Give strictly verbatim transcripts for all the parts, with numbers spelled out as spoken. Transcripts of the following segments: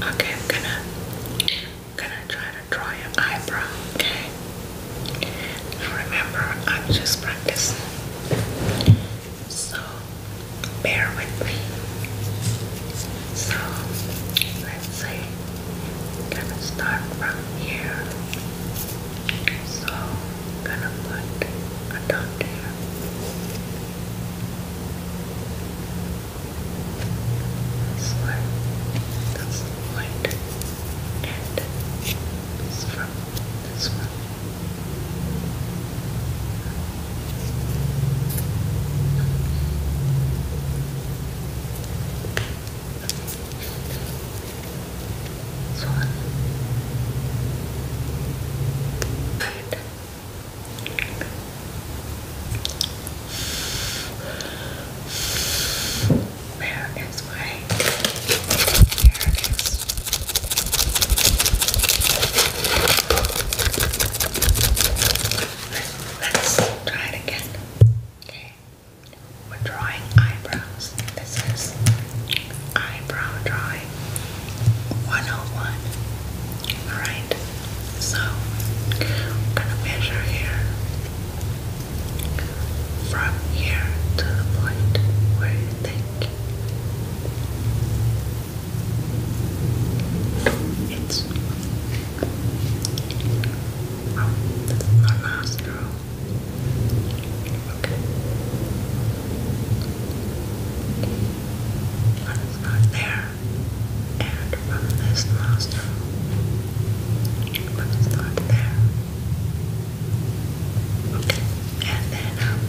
Okay, I'm gonna gonna try to draw your eyebrow, okay? Remember, I'm just practicing. So bear with me. So let's say gonna start from here. So gonna put a dot here. This way. That's the point. And it's from this one. This one. Right. Where is my, here it is. Let's try it again. Okay, we're drawing eyebrows. This is eyebrow drawing one oh one. Alright, so I'm gonna measure here from here to the point where you think it's from the nostril. Okay. But it's not there. And from this nostril. But it's not there. Okay. And then um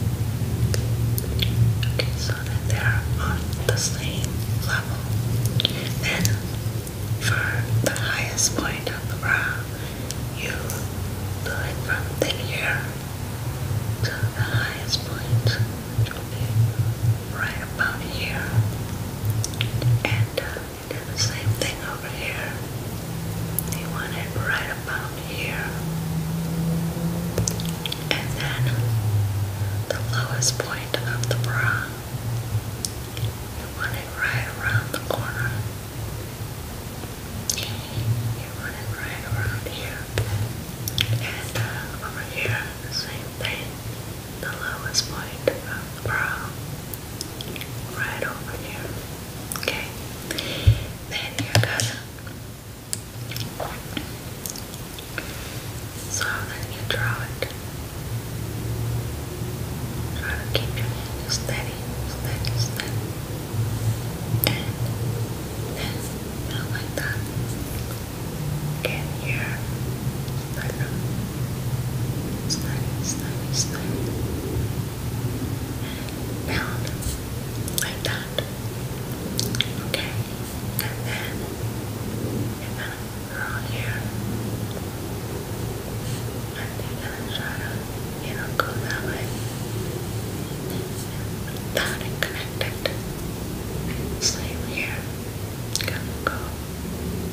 okay, so that they're on the same level. Then for the highest point of the brow, you do it from thin here to the highest point, which will be right about here. And uh, you do the same thing over here. You want it right about here. And then the lowest point of the brow, you want it right around the corner. You want it right around here. And uh, over here, the same thing. The lowest point of the brow, right over here. Okay. Then you're gonna, so then you draw it. Try to keep your hand steady, steady, steady. And then down like that. Again here. Steady, steady, steady, steady. And down like that. Okay. And then you're gonna draw here. And you're gonna try to, you know, go that way. Down and connect it. Same here. Gonna go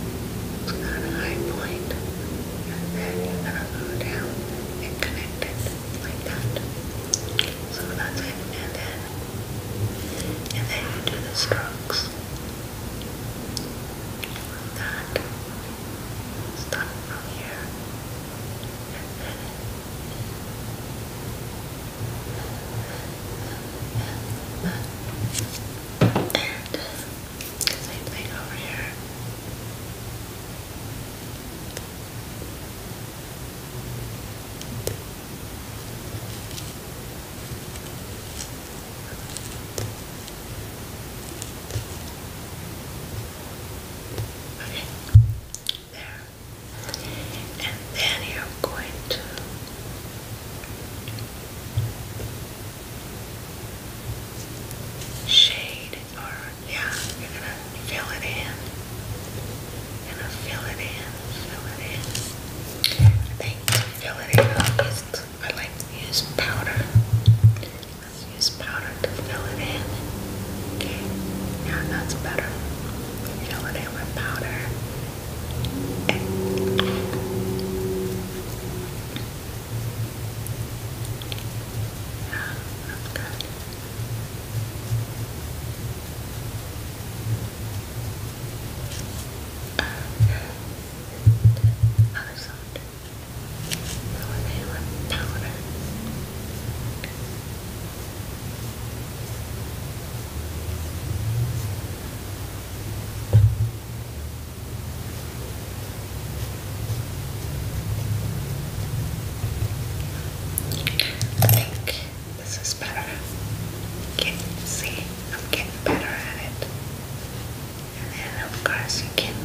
of course you can,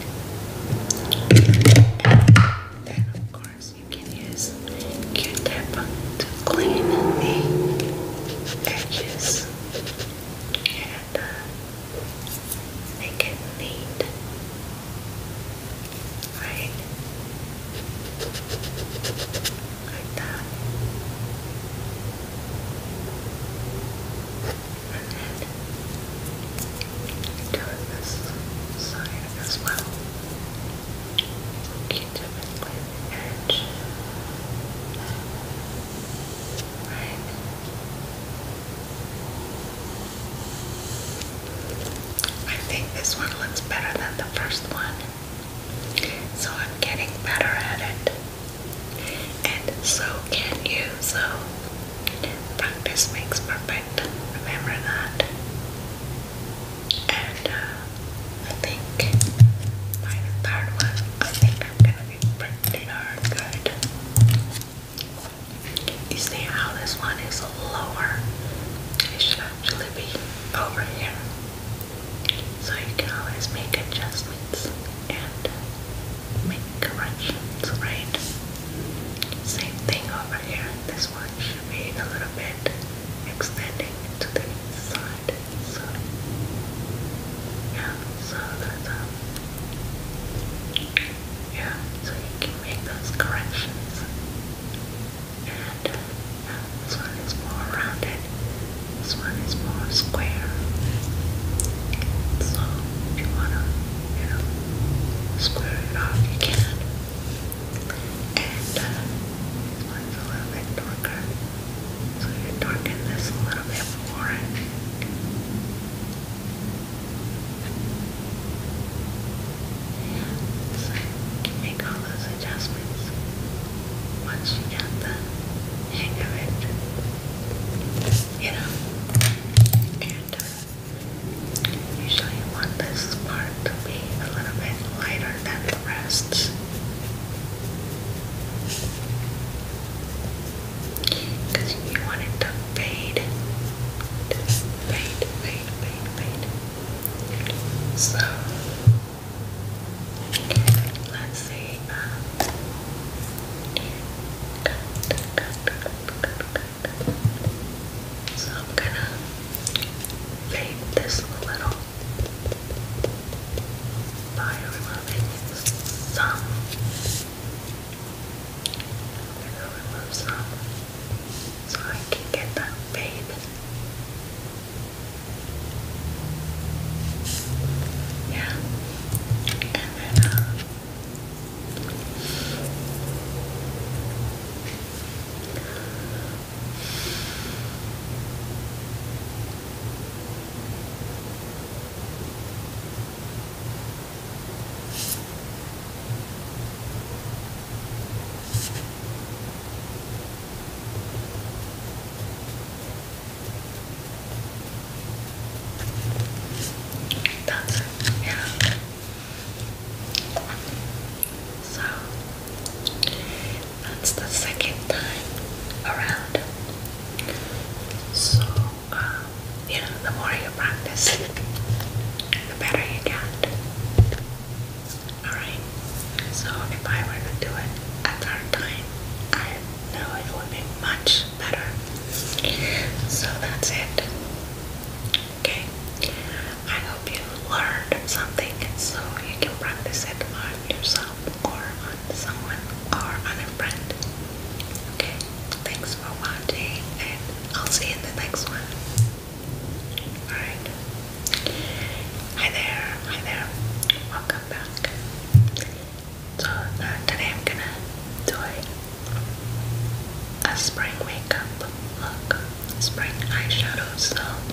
then of course you can use Q-tip to clean the edges and uh, make it neat, right? Like that. And then do this side as well. Q-tip and clean the edge. Right. I think this one looks better than the first one, so I'm getting better at it, and so can you. So practice makes perfect, remember that. And uh, I think by the third one, I think I'm gonna be pretty darn good. You see how this one is lower? It should actually be over here. So you can always make adjustments and make corrections, right? Same thing over here. This one should be a little bit extending to the side. So yeah, so that's um yeah, so you can make those corrections. And uh, yeah, this one is more rounded. This one is more square. So if you wanna, you know, square it off, you can. And uh, this one's a little bit darker, so you darken this a little bit more. Yeah, so you can make all those adjustments once you get the hang of it, you know. And uh, usually you want this part to be a little bit lighter than the rest, because you want it to fade, fade, fade, fade, fade. So let's see. Um, cut, cut, cut, cut, cut. So I'm gonna fade this a little by removing some. I'm gonna remove some so I can get that fade. Yeah. And then uh, that's it. Yeah. So that's the second time around. So, uh, you know, the more you practice, the better you get. Alright? So if I were to do it a third time, I know it would be much better. So that's it. Okay? I hope you learned something so you can practice it on yourself or on someone or on a friend. Okay? Thanks for watching and I'll see you in the next one. Alright? Hi there, hi there. Welcome back. So uh, today I'm gonna do a, a spring makeup look, spring eyeshadow. So